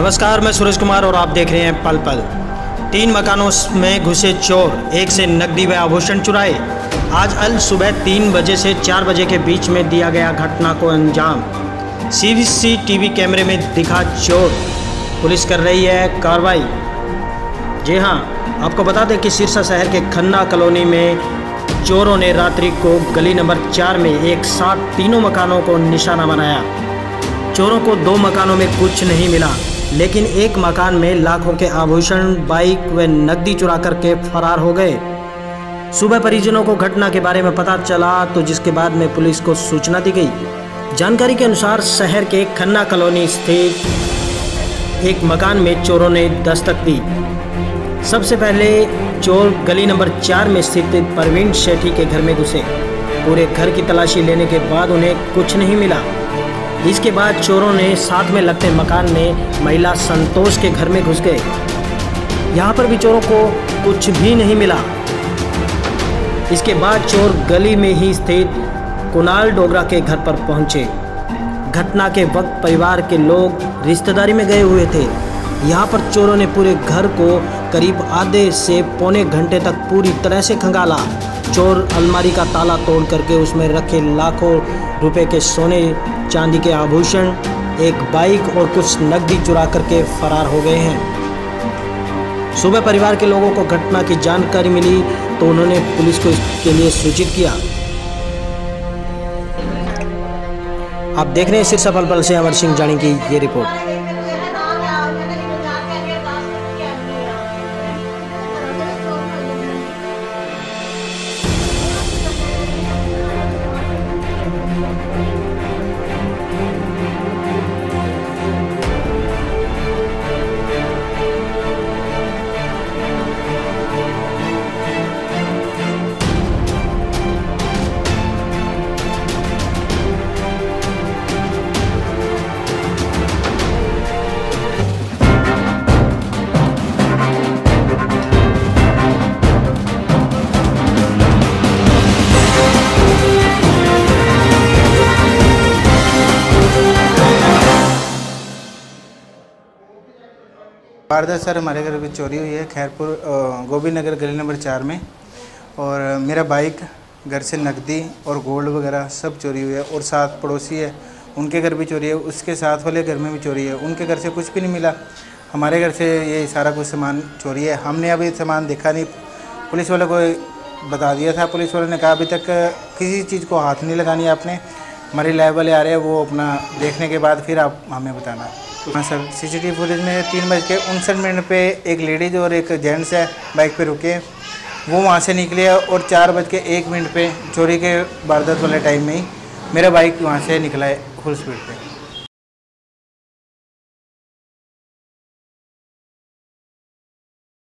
नमस्कार, मैं सूरज कुमार और आप देख रहे हैं पल पल। 3 मकानों में घुसे चोर, एक से नकदी व आभूषण चुराए। आज अल सुबह 3 बजे से 4 बजे के बीच में दिया गया घटना को अंजाम। सीसीटीवी कैमरे में दिखा चोर, पुलिस कर रही है कार्रवाई। जी हां, आपको बता दें कि सिरसा शहर के खन्ना कॉलोनी में चोरों ने रात्रि को गली नंबर 4 में एक साथ तीनों मकानों को निशाना बनाया। चोरों को 2 मकानों में कुछ नहीं मिला, लेकिन एक मकान में लाखों के आभूषण, बाइक व नकदी चुरा करके फरार हो गए। सुबह परिजनों को घटना के बारे में पता चला, तो जिसके बाद में पुलिस को सूचना दी गई। जानकारी के अनुसार शहर के खन्ना कॉलोनी स्थित एक मकान में चोरों ने दस्तक दी। सबसे पहले चोर गली नंबर 4 में स्थित परवीन शेट्टी के घर में घुसे। पूरे घर की तलाशी लेने के बाद उन्हें कुछ नहीं मिला। इसके बाद चोरों ने साथ में लगते मकान में महिला संतोष के घर में घुस गए। यहाँ पर भी चोरों को कुछ भी नहीं मिला। इसके बाद चोर गली में ही स्थित कुणाल डोगरा के घर पर पहुंचे। घटना के वक्त परिवार के लोग रिश्तेदारी में गए हुए थे। यहाँ पर चोरों ने पूरे घर को करीब आधे से पौने घंटे तक पूरी तरह से खंगाला। चोर अलमारी का ताला तोड़ करके उसमें रखे लाखों रुपए के सोने चांदी के आभूषण, एक बाइक और कुछ नकदी चुरा करके फरार हो गए हैं। सुबह परिवार के लोगों को घटना की जानकारी मिली, तो उन्होंने पुलिस को इसके लिए सूचित किया। आप देख रहे हैं सिरसा पल पल से अमर सिंह जानी की ये रिपोर्ट। वारदात सर हमारे घर में चोरी हुई है खैरपुर गोभी नगर गली नंबर 4 में। और मेरा बाइक, घर से नकदी और गोल्ड वगैरह सब चोरी हुई है। और साथ पड़ोसी है, उनके घर भी चोरी है। उसके साथ वाले घर में भी चोरी है। उनके घर से कुछ भी नहीं मिला। हमारे घर से ये सारा कुछ सामान चोरी है। हमने अभी सामान देखा नहीं, पुलिस वाले को बता दिया था। पुलिस वाले ने कहा अभी तक किसी चीज़ को हाथ नहीं लगानी आपने, हमारे लैब वाले आ रहे हैं, वो अपना देखने के बाद फिर आप हमें बताना। हाँ सर, सीसीटीवी फुटेज में 3:59 पे एक लेडीज़ और एक जेंट्स है बाइक पे रुके। वो वहाँ से निकले और 4:01 पे चोरी के वारदात वाले टाइम में ही मेरा बाइक वहाँ से निकला है फुल स्पीड पे।